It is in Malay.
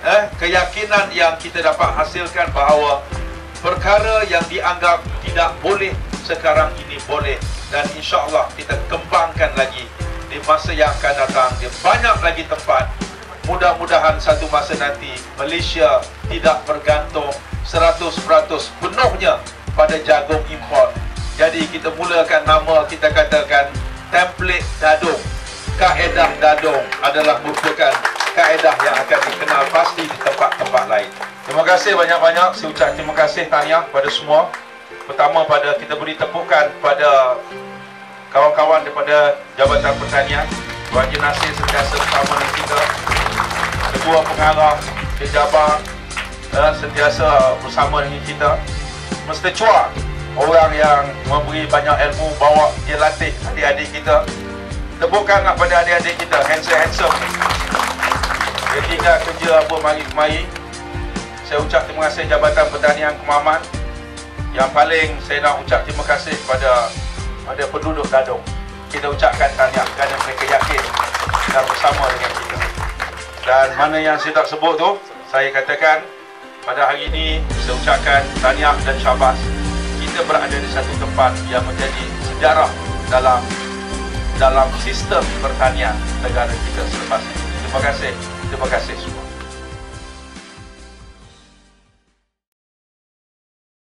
keyakinan yang kita dapat hasilkan bahawa perkara yang dianggap tidak boleh sekarang ini boleh, dan insya-Allah kita kembangkan lagi di masa yang akan datang di banyak lagi tempat. Mudah-mudahan satu masa nanti Malaysia tidak bergantung 100% penuhnya pada jagung import. Jadi kita mulakan nama, kita katakan template dadung. Kaedah dadung adalah merupakan kaedah yang akan dikenal pasti di tempat-tempat lain. Terima kasih banyak-banyak. Saya ucap terima kasih, tahniah kepada semua. Pertama, pada kita beri tepukan pada kawan-kawan daripada Jabatan Pertanian, Tuan Haji Nasir sentiasa bersama dengan kita. Ketua Pengarah Pejabat sentiasa bersama dengan kita. Mr. Chua, orang yang memberi banyak ilmu, bawa dia latih adik-adik kita. Tepukanlah pada adik-adik kita, handsome. Dia tinggal kerja apa mari-mari. Saya ucap terima kasih Jabatan Pertanian Kemaman. Yang paling saya nak ucap terima kasih pada penduduk Dadung. Kita ucapkan tahniah kerana mereka yakin dan bersama dengan kita. Dan mana yang saya tak sebut tu, saya katakan pada hari ini saya ucapkan tahniah dan syabas. Kita berada di satu tempat yang menjadi sejarah dalam sistem pertanian negara kita selepas ini. Terima kasih semua.